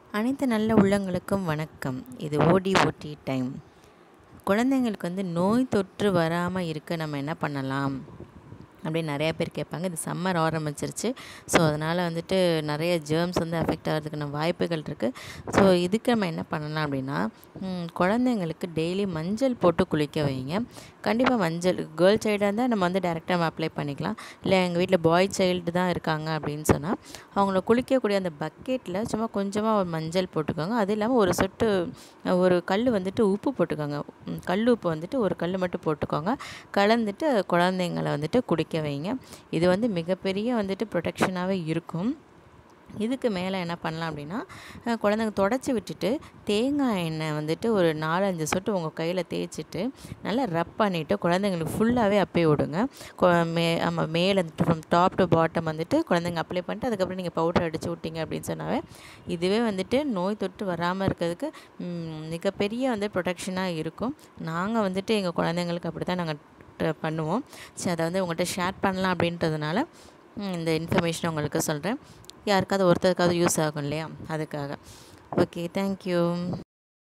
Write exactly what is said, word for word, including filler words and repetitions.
அனைத்து நல்ல உள்ளங்களுக்கும் வணக்கம். இது ஓடி ஓடி டைம். குழந்தைங்களுக்கு வந்து நோய் தொற்று வராமல் இருக்க நம்ம என்ன பண்ணலாம் அப்படின்னு நிறையா பேர் கேட்பாங்க. இது சம்மர் ஆரம்பிச்சிருச்சு. ஸோ அதனால் வந்துட்டு நிறைய ஜேர்ம்ஸ் வந்து அஃபெக்ட் ஆகிறதுக்கான வாய்ப்புகள் இருக்குது. ஸோ இதுக்கு நம்ம என்ன பண்ணலாம் அப்படின்னா, குழந்தைங்களுக்கு டெய்லி மஞ்சள் போட்டு குளிக்க வைங்க. கண்டிப்பாக மஞ்சள் கேர்ள் சைல்டாக இருந்தால் நம்ம வந்து டேரெக்டாக நம்ம அப்ளை பண்ணிக்கலாம். இல்லை எங்கள் வீட்டில் பாய் சைல்டு தான் இருக்காங்க அப்படின்னு சொன்னால் அவங்கள குளிக்கக்கூடிய அந்த பக்கெட்டில் சும்மா கொஞ்சமாக ஒரு மஞ்சள் போட்டுக்கோங்க. அது இல்லாமல் ஒரு சொட்டு ஒரு கல் வந்துட்டு உப்பு போட்டுக்கோங்க. கல் உப்பு வந்துட்டு ஒரு கல் மட்டும் போட்டுக்கோங்க. கலந்துட்டு குழந்தைங்களை வந்துட்டு குடிக்க வைங்க. இது வந்து மிகப்பெரிய வந்துட்டு ப்ரொடெக்ஷனாகவே இருக்கும். இதுக்கு மேலே என்ன பண்ணலாம் அப்படின்னா, குழந்தைங்க தொடச்சி விட்டுட்டு தேங்காய் எண்ணெய் வந்துட்டு ஒரு நாலஞ்சு சொட்டு உங்கள் கையில் தேய்ச்சிட்டு நல்லா ரப் பண்ணிவிட்டு குழந்தைங்களுக்கு ஃபுல்லாகவே அப்ளை விடுங்க. மே ஆமாம் மேலே ஃப்ரம் டாப் டு பாட்டம் வந்துட்டு குழந்தைங்க அப்ளை பண்ணிட்டு அதுக்கப்புறம் நீங்கள் பவுடர் அடித்து விட்டீங்க அப்படின்னு சொன்னாவே இதுவே வந்துட்டு நோய் தொற்று வராமல் இருக்கிறதுக்கு மிகப்பெரிய வந்து ப்ரொடெக்ஷனாக இருக்கும். நாங்கள் வந்துட்டு எங்கள் குழந்தைங்களுக்கு அப்படி தான் நாங்கள் பண்ணுவோம். சரி, அதை வந்து உங்கள்கிட்ட ஷேர் பண்ணலாம் அப்படின்றதுனால இந்த இன்ஃபர்மேஷனை உங்களுக்கு சொல்கிறேன். யாருக்காவது ஒருத்தருக்காவது யூஸ் ஆகும் இல்லையா, அதுக்காக. Okay, thank you.